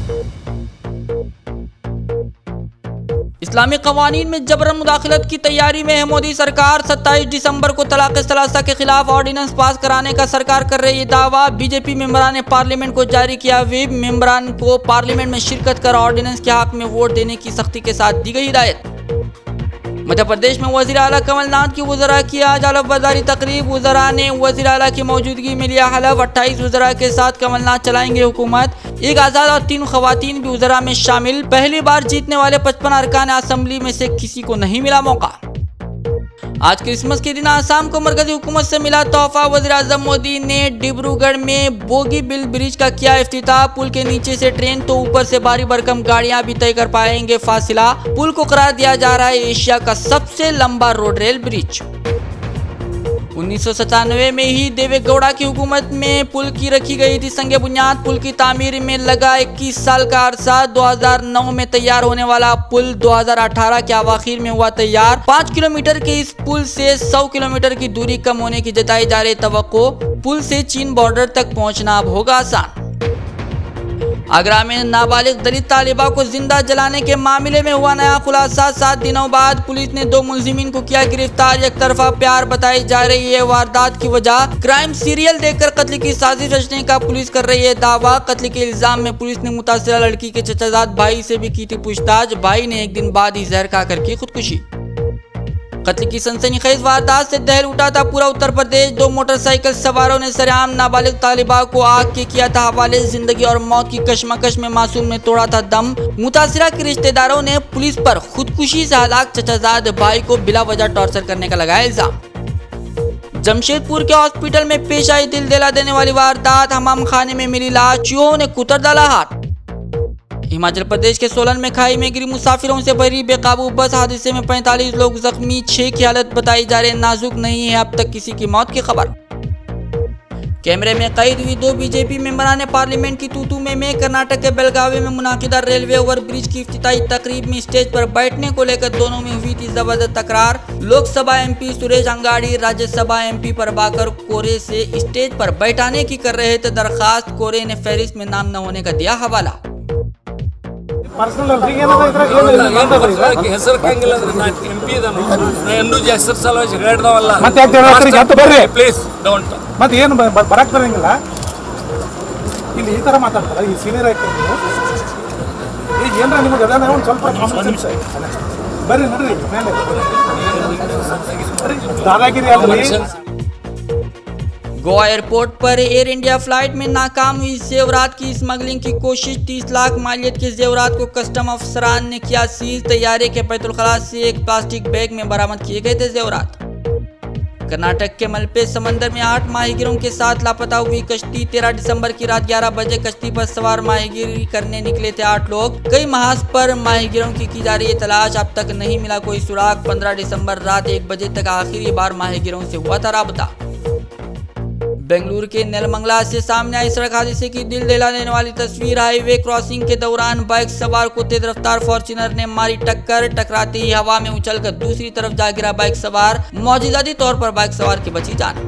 इस्लामी कवानीन में जबरन मुदाखलत की तैयारी में है मोदी सरकार। 27 दिसंबर को तलाक सलासा के खिलाफ ऑर्डिनेंस पास कराने का सरकार कर रही है दावा। बीजेपी मेंबरान ने पार्लियामेंट को जारी किया व्हिप। मेंबरान को पार्लियामेंट में शिरकत कर ऑर्डिनेंस के हक में वोट देने की सख्ती के साथ दी गई हिदायत। मध्य प्रदेश में वज़ीर आला कमलनाथ की वज़रा की आज हलफ बर्दारी तकरीब। वज़रा ने वज़ीर आला की मौजूदगी में लिया हलफ। 28 वज़रा के साथ कमलनाथ चलाएंगे हुकूमत। एक आज़ाद और 3 खवातीन भी वज़रा में शामिल। पहली बार जीतने वाले 55 अरकान असेंबली में से किसी को नहीं मिला मौका। आज क्रिसमस के दिन आसाम को मरकजी हुकूमत से मिला तोहफा। वज़ीर आज़म मोदी ने डिब्रूगढ़ में बोगीबिल ब्रिज का किया इफ्तिताह। पुल के नीचे से ट्रेन तो ऊपर से भारी भरकम गाड़ियां भी तय कर पाएंगे फासिला। पुल को करार दिया जा रहा है एशिया का सबसे लंबा रोड रेल ब्रिज। 1997 में ही देवेगौड़ा की हुकूमत में पुल की रखी गई थी संगे बुनियाद। पुल की तामीर में लगा 21 साल का अरसा। 2009 में तैयार होने वाला पुल 2018 के अवाखिर में हुआ तैयार। 5 किलोमीटर के इस पुल से 100 किलोमीटर की दूरी कम होने की जताई जा रही तवक्को। पुल से चीन बॉर्डर तक पहुंचना अब होगा आसान। आगरा में नाबालिग दलित तालिबा को जिंदा जलाने के मामले में हुआ नया खुलासा। 7 दिनों बाद पुलिस ने 2 मुलजिमीन को किया गिरफ्तार। एक तरफा प्यार बताई जा रही है वारदात की वजह। क्राइम सीरियल देखकर कत्ल की साजिश रचने का पुलिस कर रही है दावा। कत्ल के इल्जाम में पुलिस ने मुतासिरा लड़की के चचाजाद भाई से भी की थी पूछताछ। भाई ने एक दिन बाद ही जहर खाकर की खुदकुशी। कत्ल की सनसनीखेज वारदात से दहल उठा था पूरा उत्तर प्रदेश। 2 मोटरसाइकिल सवारों ने सरेआम नाबालिग तालिबा को आग के किया था हवाले। जिंदगी और मौत की कशमकश में मासूम ने तोड़ा था दम। मुतासिरा के रिश्तेदारों ने पुलिस पर खुदकुशी से हलाक चचाजाद भाई को बिला वजह टॉर्चर करने का लगाया इल्जाम। जमशेदपुर के हॉस्पिटल में पेश आई दिल दहला देने वाली वारदात। हमाम खाने में मिली लाश, चूहों ने कुतर डाला हाथ। हिमाचल प्रदेश के सोलन में खाई में गिरी मुसाफिरों से भरी बेकाबू बस। हादसे में 45 लोग जख्मी, 6 की हालत बताई जा रही नाजुक। नहीं है अब तक किसी की मौत की खबर। कैमरे में कैद हुई 2 बीजेपी मेंबरान पार्लियामेंट की तूतू में कर्नाटक के बेलगावी में मुनाकिदा रेलवे ओवरब्रिज की इफ्तिताई तकरीब में स्टेज पर बैठने को लेकर दोनों में हुई थी जबरदस्त तकरार। लोकसभा एमपी सुरेश अंगाड़ी राज्यसभा एमपी प्रभाकर कोरे से स्टेज पर बैठाने की कर रहे थे दरखास्त। कोरे ने फहरिस्त में नाम न होने का दिया हवाला। ಮತ್ತೇನು ಬರಕ್ ಬರಂಗಿಲ್ಲ ಇಲ್ಲಿ ಈ ತರ ಮಾತಾಡ್ತಾರೆ ಈ ಸೀನಿಯರ್ ಆಯ್ತು ಈಗ ಏನ್ರ ನಿಮಗೆ ಅದ ಒಂದು ಸ್ವಲ್ಪ ಕಾನ್ಫಿಡೆನ್ಸ್ ಬರ್ರಿ ನಡ್ರಿ ಮೇಲೆ ದಾದಾಗಿರಿ ಅಲ್ರಿ। गोवा एयरपोर्ट पर एयर इंडिया फ्लाइट में नाकाम हुई जेवरात की स्मगलिंग की कोशिश। 30 लाख मालियत के जेवरात को कस्टम अफसरान ने किया सीज। तैयारे के बैतुल-ए-खला से एक प्लास्टिक बैग में बरामद किए गए थे जेवरात। कर्नाटक के मलपे समंदर में 8 माहीगिरों के साथ लापता हुई कश्ती। 13 दिसंबर की रात 11 बजे कश्ती पर सवार माहीगिरी करने निकले थे 8 लोग। कई महाज पर माहीगिरों की जा रही है तलाश। अब तक नहीं मिला कोई सुराग। 15 दिसंबर रात 1 बजे तक आखिरी बार माहीगिरों से हुआ था राबता। बेंगलुरु के नेलमंगला से सामने आई सड़क हादसे की दिल दहला देने वाली तस्वीर। हाईवे क्रॉसिंग के दौरान बाइक सवार को तेज रफ्तार फॉर्च्यूनर ने मारी टक्कर। टकराते ही हवा में उछलकर दूसरी तरफ जा गिरा बाइक सवार। मौजूदाती तौर पर बाइक सवार की बची जान।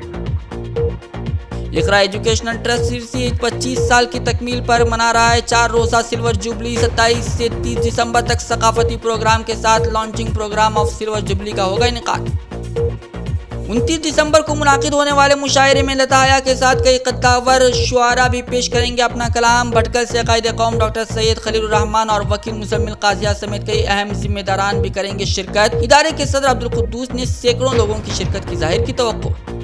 इकरा एजुकेशनल ट्रस्ट सिरसी 25 साल की तकमील पर मना रहा है 4 रोजा सिल्वर जुबली। 27 से 30 दिसंबर तक सकाफती प्रोग्राम के साथ launching program of silver jubilee का होगा इनेकाद। 29 दिसंबर को मुनाकिद होने वाले मुशायरे में लता हया के साथ कई कद्दावर शुआरा भी पेश करेंगे अपना कलाम। भटकल से कायदे कौम डॉक्टर सैयद खलील रहमान और वकील मुजम्मिल काजिया समेत कई अहम जिम्मेदारान भी करेंगे शिरकत। इदारे के सदर अब्दुल कुद्दूस ने सैकड़ों लोगों की शिरकत की जाहिर की तवक्को।